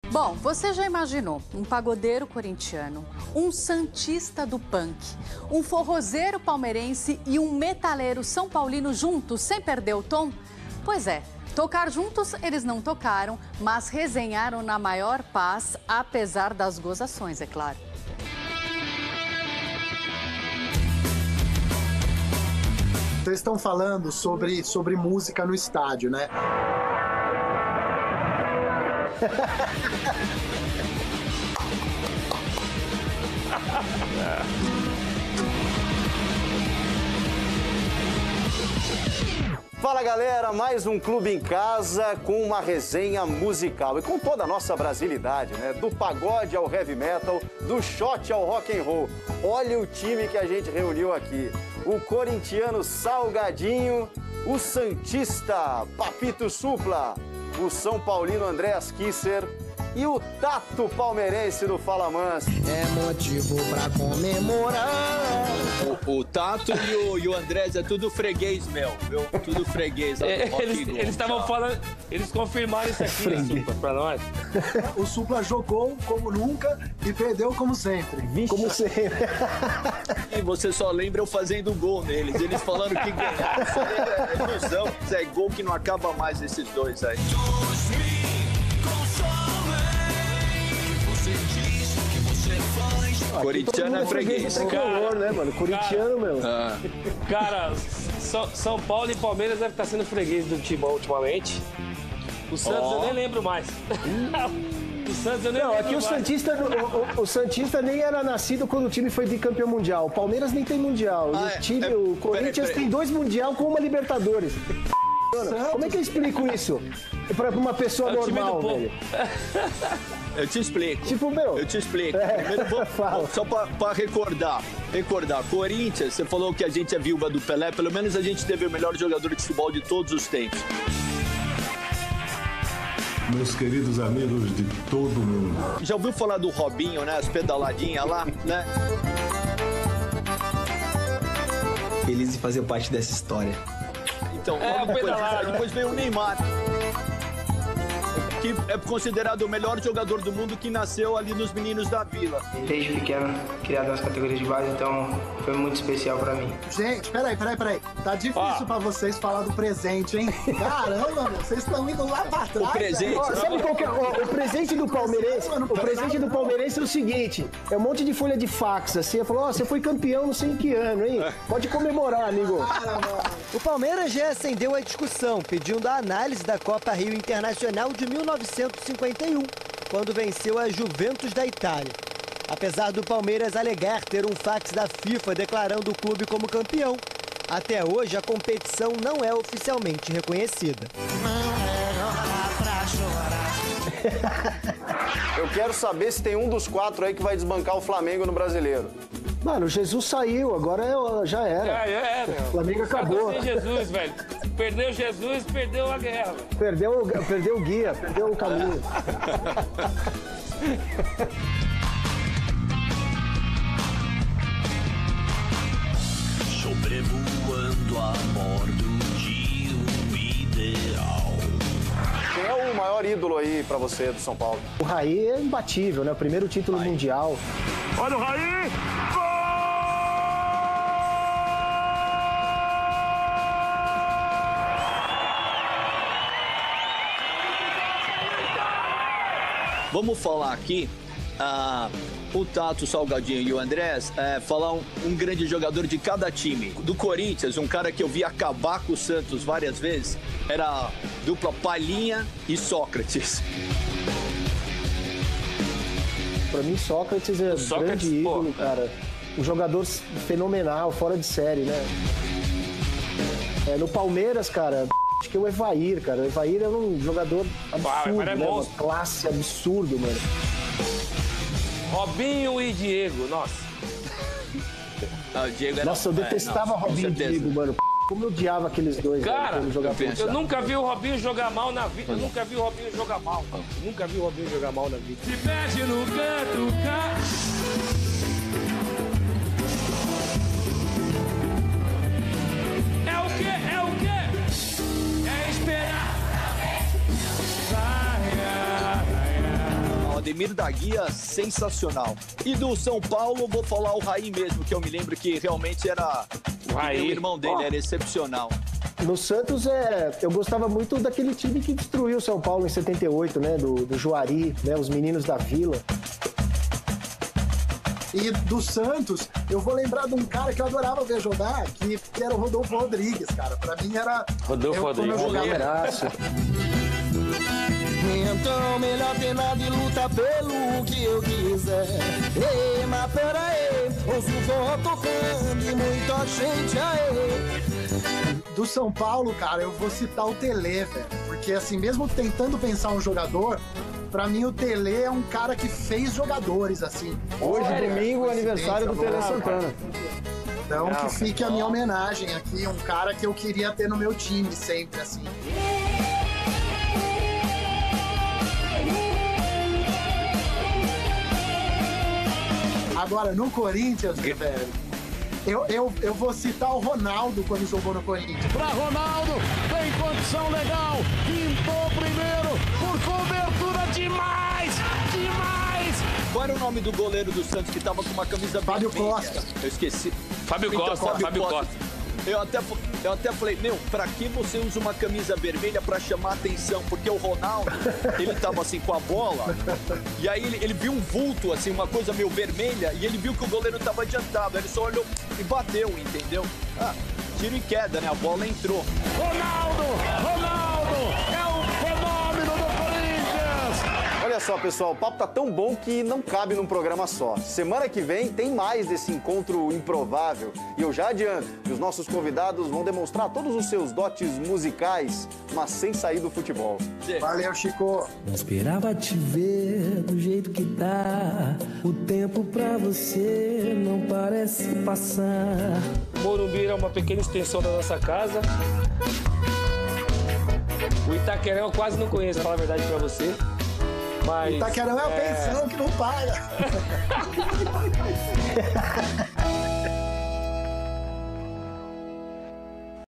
Bom, você já imaginou um pagodeiro corintiano, um santista do punk, um forrozeiro palmeirense e um metaleiro são paulino juntos sem perder o tom? Pois é, tocar juntos eles não tocaram, mas resenharam na maior paz, apesar das gozações, é claro. Vocês estão falando sobre música no estádio, né? Fala galera, mais um Clube em Casa com uma resenha musical e com toda a nossa brasilidade, né? Do pagode ao heavy metal, do shot ao rock and roll. Olha o time que a gente reuniu aqui. O corintiano Salgadinho, o santista Papito Supla, o São Paulino Andréas Kisser e o Tato palmeirense do Fala Mansa. É motivo pra comemorar. O Tato e o Andrés é tudo freguês, meu. Tudo freguês. Eles estavam falando, eles confirmaram isso aqui, né, Supla, pra nós. O Supla jogou como nunca e perdeu como sempre. Como sempre. E você só lembra eu fazendo gol neles. Eles falando que ganharam. Isso é ilusão. Isso é gol que não acaba mais esses dois aí. Corintiano é freguês. Cara, né, mano? Corintiano, meu. Cara, São Paulo e Palmeiras devem estar sendo freguês do Timão ultimamente. O Santos eu nem lembro mais. O Santos eu nem lembro aqui mais. o Santista nem era nascido quando o time foi bicampeão mundial. O Palmeiras nem tem mundial. O Corinthians tem 2 mundial com uma Libertadores. Como é que eu explico isso pra uma pessoa normal, velho? Eu te explico. Tipo, meu. Eu te explico. Primeiro, só pra recordar. Corinthians, você falou que a gente é viúva do Pelé. Pelo menos a gente teve o melhor jogador de futebol de todos os tempos. Meus queridos amigos de todo mundo. Já ouviu falar do Robinho, né? As pedaladinhas lá, né? Feliz de fazer parte dessa história. Então, depois veio o Neymar, que é considerado o melhor jogador do mundo, que nasceu ali nos Meninos da Vila. Desde pequeno, criado nas categorias de base, então foi muito especial pra mim. Gente, peraí. Tá difícil pra vocês falar do presente, hein? Caramba, meu, vocês estão indo lá pra trás. O presente. Sabe qual que é o presente do palmeirense? O presente do palmeirense é o seguinte: é um monte de folha de fax, assim. Falou, você foi campeão não sei em que ano, hein? Pode comemorar, amigo. O Palmeiras já acendeu a discussão, pedindo a análise da Copa Rio Internacional de 1951, quando venceu a Juventus da Itália. Apesar do Palmeiras alegar ter um fax da FIFA declarando o clube como campeão, até hoje a competição não é oficialmente reconhecida. Eu quero saber se tem um dos 4 aí que vai desbancar o Flamengo no Brasileiro. Mano, Jesus saiu, agora já era. O Flamengo acabou. Sem Jesus, velho. Perdeu Jesus, perdeu a guerra. Perdeu o guia, perdeu o caminho. Sobrevoando a bordo de um ideal. Quem é o maior ídolo aí pra você do São Paulo? O Raí é imbatível, né? O primeiro título mundial. Olha o Raí! Vamos falar aqui, o Tato, o Salgadinho e o Andrés, falar um grande jogador de cada time. Do Corinthians, um cara que eu vi acabar com o Santos várias vezes, era a dupla Palhinha e Sócrates. Pra mim, Sócrates é um grande ídolo, cara. Um jogador fenomenal, fora de série, né? No Palmeiras, cara, acho que é o Evair, cara. O Evair é um jogador absurdo, né? Uma classe absurdo, mano. Robinho e Diego, nossa. O Diego era... Nossa, eu detestava Robinho e Diego, mano. Como eu odiava aqueles dois, cara, eu nunca vi o Robinho jogar mal na vida. Eu nunca vi o Robinho jogar mal. Nunca vi o Robinho jogar mal na vida. Se perde no canto, cara. É o quê? É esperar. Ademir da Guia, sensacional. E do São Paulo, vou falar o Raí mesmo, que eu me lembro que realmente era... O Raí, o irmão dele, era excepcional. No Santos, eu gostava muito daquele time que destruiu o São Paulo em 78, né? Do Juari, né? Os meninos da Vila. E do Santos, eu vou lembrar de um cara que eu adorava ver jogar, que era o Rodolfo Rodrigues, cara. Pra mim era... Rodolfo Rodrigues. Então melhor ter nada e luta pelo que eu quiser. Ei, mas peraí, ouço o forró tocando e muita gente aí. Do São Paulo, cara, eu vou citar o Tele, velho. Porque assim, mesmo tentando pensar um jogador, pra mim o Tele é um cara que fez jogadores, assim. Hoje, domingo, é aniversário do Tele Santana. Então que fique a minha homenagem aqui, um cara que eu queria ter no meu time sempre, assim. Agora, no Corinthians, velho, eu vou citar o Ronaldo quando jogou no Corinthians. Pra Ronaldo, tem condição legal, pintou primeiro, por cobertura demais, demais. Qual era o nome do goleiro do Santos que tava com uma camisa Fábio vermelha? Costa. Eu esqueci. Fábio Costa. Eu até falei, meu, pra que você usa uma camisa vermelha pra chamar atenção? Porque o Ronaldo, ele tava assim com a bola, e aí ele viu um vulto, assim, uma coisa meio vermelha, e ele viu que o goleiro tava adiantado, ele só olhou e bateu, entendeu? Tiro e queda, né? A bola entrou. Ronaldo é o fenômeno do Corinthians. Olha só, pessoal, o papo tá tão bom que não cabe num programa só. Semana que vem tem mais desse encontro improvável. E eu já adianto que os nossos convidados vão demonstrar todos os seus dotes musicais, mas sem sair do futebol. Valeu, Chico. Não esperava te ver do jeito que tá. O tempo pra você não parece passar. Morumbi é uma pequena extensão da nossa casa. O Itaquerão eu quase não conheço, pra falar a verdade pra você. Mas, Itaquerão é a pensão que não paga.